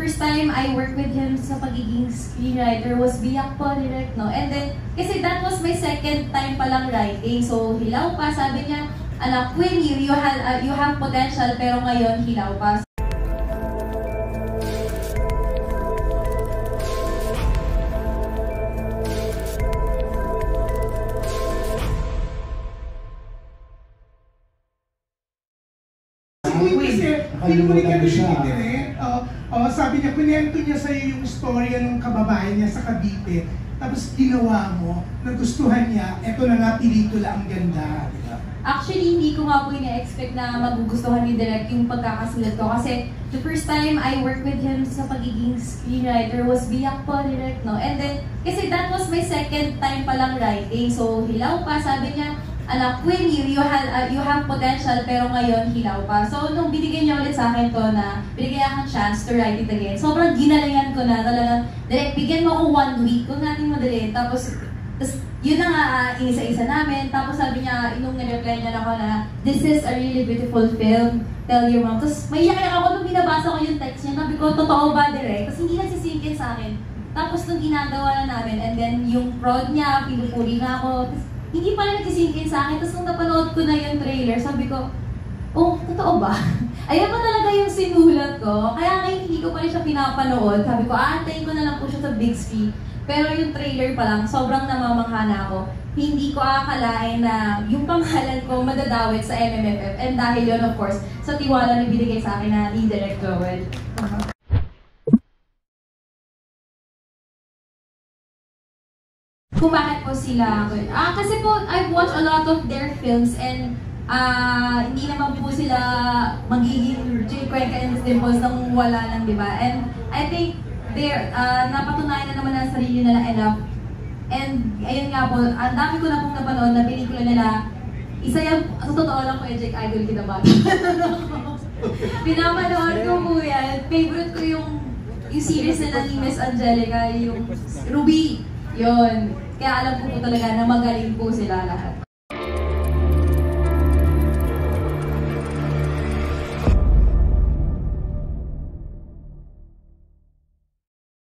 first time I worked with him sa pagiging screenwriter was biyak po, Direk, no? And then, kasi that was my second time palang writing. So, hilaw pa, sabi niya, Quinn, you have potential, pero ngayon, hilaw pa. Nakalimutan ko siya. Sabi niya, kunento niya sa'yo yung storya ng kababae niya sa Cavite. Tapos ginawa mo, nagustuhan niya, eto na nga pelikula, ang ganda. Diba? Actually, hindi ko nga po ina-expect na magugustuhan ni Direk yung pagkakasulat ko. Kasi the first time I worked with him sa pagiging screenwriter was biyak po, Direk, no? And then, kasi that was my second time palang writing. So, hilaw pa, sabi niya, Quinn, you have potential, pero ngayon, hilaw pa. So, nung binigyan niya ulit sa akin to na binigyan akong chance to write it again, sobrang ginalingan ko na talagang, Direk, bigyan mo ako 1 week, kung natin madali. Tapos yun na nga, inisa-isa namin. Tapos sabi niya, nung nireply niya ako na, this is a really beautiful film, tell your mom. Tapos maiyak-iyak ako nung binabasa ko yung text niya. Sabi ko, totoo ba, Direk? Kasi hindi nagsisingkin sa akin. Tapos nung ginagawa na namin, and then yung prod niya, pinupuri na ako. Tapos, hindi pa rin nagsisingkin sa akin. Tapos nung napanood ko na yung trailer, sabi ko, oh, totoo ba? Ayan pa talaga yung sinulat ko. Kaya ngayon hindi ko pa rin siya pinapanood. Sabi ko, aantayin ko na lang po siya sa big screen. Pero yung trailer pa lang, sobrang namamangha na ako. Hindi ko akalain na yung pangalan ko madadawit sa MMFF. And dahil yun, of course, sa tiwala na binigay sa akin na ni Direk Joel. Kung bakit po sila, kasi po, I've watched a lot of their films and hindi naman po sila magiging Quinn Carillo dimples nang wala lang, di ba? And I think they're, napatunayan na naman na sarili nila enough. And ayun nga po, ang dami ko na pong napanood na pelikula nila. Isa yung, sa totoo lang po, Ejek, idol kita ba? Pinapanood ko po yan. Favorite ko yung series nila ni Miss Angelica, yung Ruby. Yun. Kaya alam ko po talaga na magaling po sila lahat.